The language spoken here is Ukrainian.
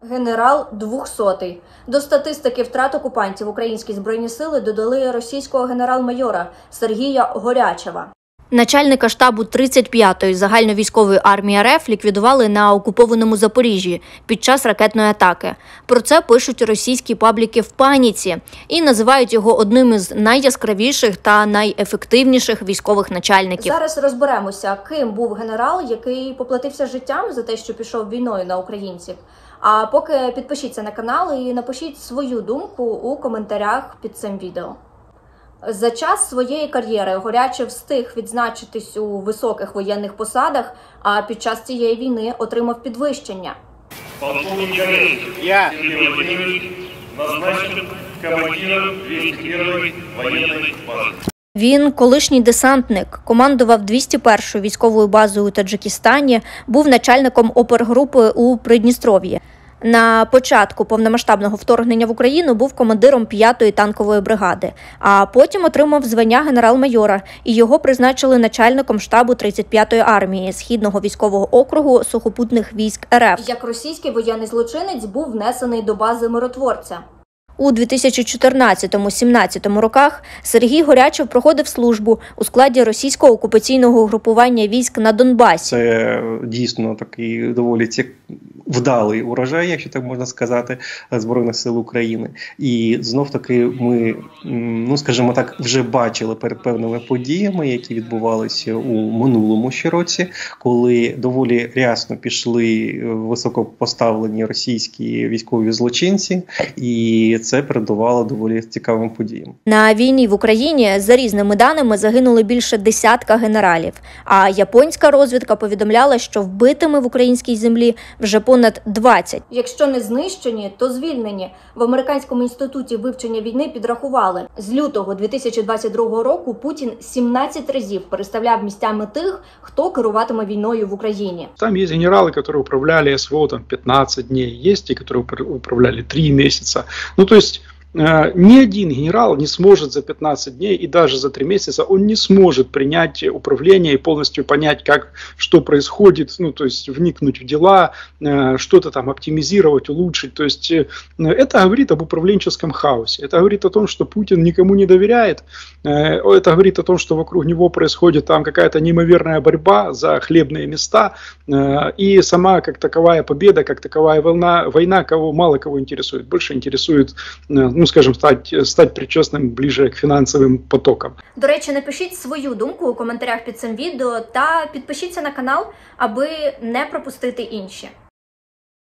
Генерал 200-й. До статистики втрат окупантів українські збройні сили додали російського генерал-майора Сергія Горячева. Начальника штабу 35-ї загальновійськової армії РФ ліквідували на окупованому Запоріжжі під час ракетної атаки. Про це пишуть російські пабліки в паніці і називають його одним із найяскравіших та найефективніших військових начальників. Зараз розберемося, ким був генерал, який поплатився життям за те, що пішов війною на українців. А поки підпишіться на канал і напишіть свою думку у коментарях під цим відео. За час своєї кар'єри Горячев встиг відзначитись у високих воєнних посадах, а під час цієї війни отримав підвищення. Полковник Горячев Сергій Владимирович назначен командиром 201-ї воєнної бази. Він колишній десантник, командував 201-ю військовою базою у Таджикистані, був начальником опергрупи у Придністров'ї. На початку повномасштабного вторгнення в Україну був командиром 5-ї танкової бригади, а потім отримав звання генерал-майора, і його призначили начальником штабу 35-ї армії Східного військового округу сухопутних військ РФ. Як російський воєнний злочинець був внесений до бази миротворця. У 2014-17 роках Сергій Горячев проходив службу у складі російського окупаційного угрупування військ на Донбасі. Це дійсно такий доволі вдалий урожай, якщо так можна сказати, Збройних сил України. І знов-таки ми, скажімо так, вже бачили перед певними подіями, які відбувалися у минулому ще році, коли доволі рясно пішли високопоставлені російські військові злочинці, і це передувало доволі цікавим подіям. На війні в Україні, за різними даними, загинули більше десятка генералів, а японська розвідка повідомляла, що вбитими в українській землі вже понад 20. Якщо не знищені, то звільнені. В Американському інституті вивчення війни підрахували. З лютого 2022 року Путін 17 разів переставляв місцями тих, хто керуватиме війною в Україні. Там є генерали, які управляли СВО 15 днів, є ті, які управляли 3 місяці. То есть ни один генерал не сможет за 15 дней и даже за 3 месяца он не сможет принять управление и полностью понять, что происходит, то есть вникнуть в дела, что-то там оптимизировать, улучшить. То есть это говорит об управленческом хаосе. Это говорит о том, что Путин никому не доверяет. Это говорит о том, что вокруг него происходит там какая-то неимоверная борьба за хлебные места. И сама как таковая победа, как таковая война мало кого интересует. Больше интересует, скажімо, стати причесним ближче к фінансовим потокам. До речі, напишіть свою думку у коментарях під цим відео та підпишіться на канал, аби не пропустити інші.